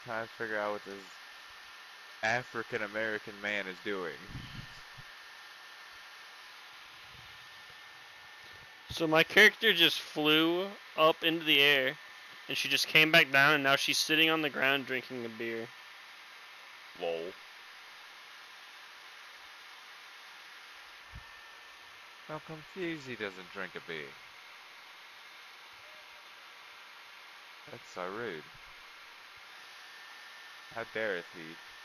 trying to figure out what this African American man is doing. So my character just flew up into the air, and she just came back down, and now she's sitting on the ground drinking a beer. Lol. I'm confused he doesn't drink a beer. That's so rude. How dareth he?